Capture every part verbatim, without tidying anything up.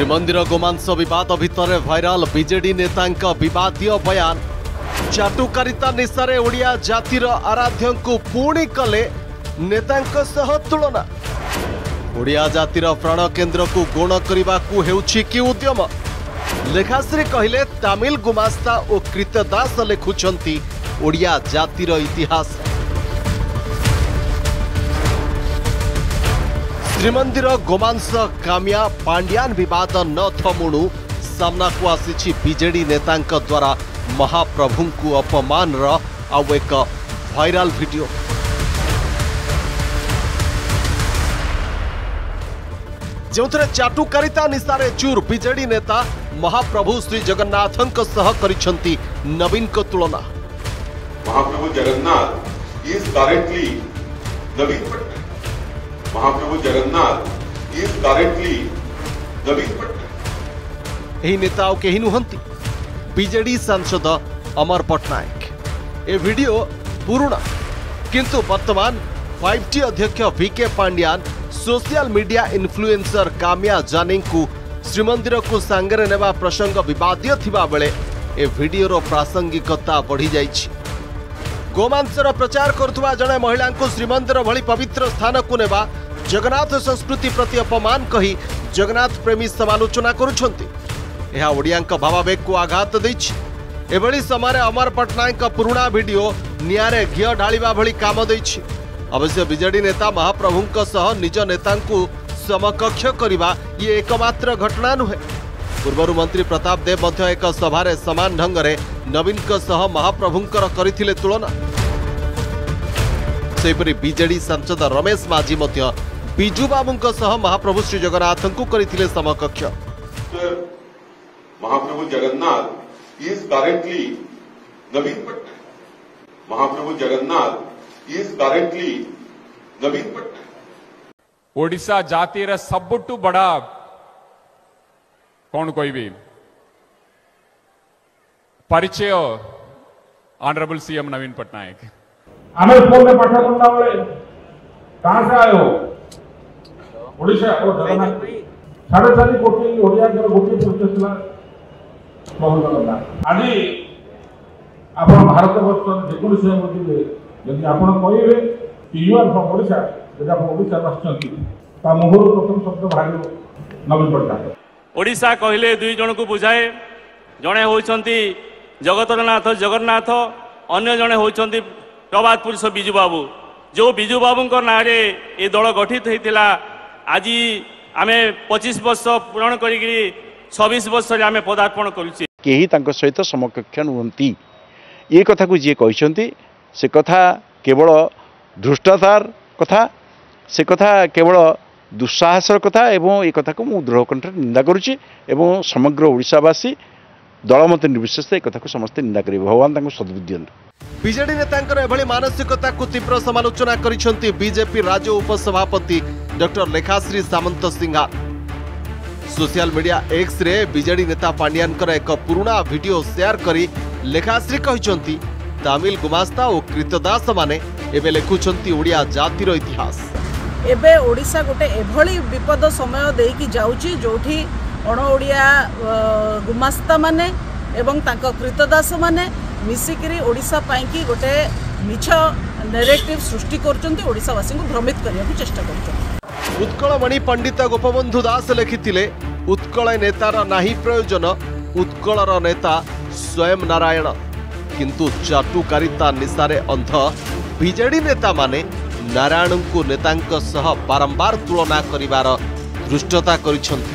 श्रीमंदिर गोमांस बद भितर भाइराल बीजेडी नेता विवादीय बयान। चाटुकारिता निशारे ओडिया जातिर आराध्य को पुणी कले नेतांक सह तुलना। ओडिया जातिर प्राण केन्द्र को गुण करने को हेउछि कि उद्यम। लेखाश्री कहले तमिल गुमास्ता और कृतदास लेखुंती ओडिया जातिर इतिहास। श्रीमंदिर गोमांस कामिया पांड्यान विवाद न थमुणु सामना को आसी बीजेडी नेतांक द्वारा महाप्रभु को अपमान आउ एक भाइराल वीडियो। जो चाटुकारिता निशारे चूर बीजेडी नेता महाप्रभु श्री जगन्नाथंक सह करिसेंती नवीन को तुलना। महाप्रभु जगन्नाथ इज करेंटली नवीन पटनायक। महाप्रभु जगन्नाथ इज करेंटली नवीन पटनायक। एही नेता और केही नुहंती बीजेडी सांसद अमर पटनायक। ए वीडियो पुराना किंतु वर्तमान फाइव टी अध्यक्ष VK Pandian social media influencer Kamya Jani को श्रीमंदिर को सांगरे नेबा प्रसंग विवादीय थिबा बेले ए वीडियोर प्रासंगिकता बढ़ी जाइछि। गोमांसर प्रचार करुवा जड़े महिला को श्रीमंदिर भली पवित्र स्थान को नेबा जगन्नाथ संस्कृति प्रति अपमान कही जगन्नाथ प्रेमी समालोचना करुछंती। यह ओडियांक भावावेग को आघात देछि। एभली समय अमर पटनायक पुराना वीडियो नियारे घिଅ ढालिबा भली काम देछि। अवश्य बीजेडी नेता महाप्रभुंक सह निज नेतांकु समकक्ष करवा ये एकमात्र घटना नुहे। पूर्वर मंत्री प्रताप देव मध्य एक सभारे समान ढंगरे नवीन सह महाप्रभुंकर करथिले तुलना। सेपरि बीजेडी सांसद रमेश माझी मध्य बिजू बाबूंक सह महाप्रभु श्री जगन्नाथंकु करथिले समकक्ष। महाप्रभु जगन्नाथ इज करेंटली नवीन पटनायक। महाप्रभु जगन्नाथ इज करेंटली नवीन पटनायक। ओडिशा जातिर सबुठु बड़ा कौन कहबी परिचय ऑनरेबल सीएम नवीन पटनायक। आमे स्कूल में पाठ पढ़ना वाले कहां से आए हो? ओडिशा और जगन्नाथ साढ़े चार कोटी ओडिया के गोटी प्रतिशतला बहुत बड़ा। आज आपण भारत वर्ष जेकुल से बोलिले यदि आपण कहबे कि यू आर फ्रॉम ओडिशा यदि आपण ओडिशा राष्ट्रपति ता मुहर प्रथम शब्द बाहर नवीन पटनायक। ओडिशा कहले दुई जन को बुझाए। जड़े होइछंती जगतरनाथ जगन्नाथ अन्य जड़े होइछंती प्रभात पुरुष बिजू बाबू। जो बिजू बाबू नारे ये दल गठित होता आज आम पच्चीस वर्ष पूरण कर छब्बीस वर्ष आम पदार्पण करुचे। केही तांको सहित समकक्ष नुहंती ये कथा को जी कहते से कथा केवल धृष्टतार कथा से कथा केवल दुस्साहसर कथा एवं ये कथा को मुझे दृढ़ कंठ निंदा करुच्ची एवं समग्र ओडिशावासी दलमत निर्विशेष एक कथा को समस्ते निंदा करेंगे। भगवान तांको सद्बुद्धि दियंतु। बीजेडी नेतांकर एभली मानसिकता को तीव्र समालोचना करिसेंती बीजेपी राज्य उपसभापति doctor Lekhashri Samant Singhar. Social media X रे बीजेडी नेता पांड्यानकर एक पुराना वीडियो शेयर करी लेखाश्री कहिसेंती तमिल गुमास्ता और कृतदास माने एबे लेखुछंती ओडिया जातिर इतिहास। एबे ओडिशा गोटे एभली विपद समय देकी जाउची जोठी अण ओडिया गुमास्ता माने एवं तांको कृतदास माने मिसिकिरी ओडिशा पाई कि गोटे मिछ नैरेटिव सृष्टि करचंती ओडिशावासी को भ्रमित करने की चेष्टा करचंती। उत्कलमणि पंडित गोपबंधु दास लिखिथिले उत्कल नेतार नाही प्रयोजन उत्कलर नेता स्वयं नारायण। किंतु चाटुकारिता निशारे अंध बीजेडी नेता माने नारायण को नेतांक सह बारंबार तुलना करिवार दृष्टता करिसेंती।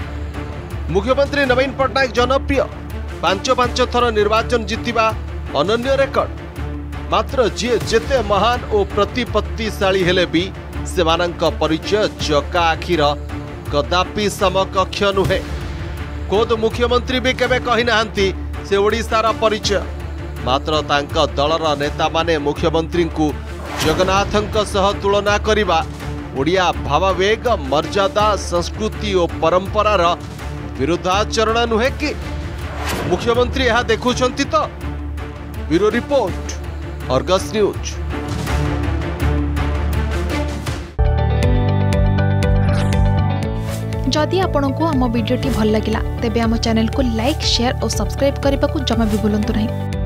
मुख्यमंत्री नवीन पटनायक जनप्रिय पांच पांच थर निर्वाचन जीतिबा अनन्य रेकर्ड। मात्र जी जेते महान और प्रतिपत्तिशाली हेले भी सेमानंक परिचय चका आखिर कदापि समकक्ष नुहे। कोद मुख्यमंत्री भी केबे कहि नाहंती से ओडिशार परिचय। मात्र तांका दलर नेता माने मुख्यमंत्री को जगन्नाथंक सह तुलना करिबा ओडिया भावावेग मर्यादा संस्कृति और परंपरार विरुद्धाचरण नुहे कि? मुख्यमंत्री यह देखुछंती तो? Bureau report, Argus news. जदि आपंक आम भिडी भल लगा तेब आम चैनल को लाइक शेयर और सब्सक्राइब करने को जमा भी भूलु नहीं।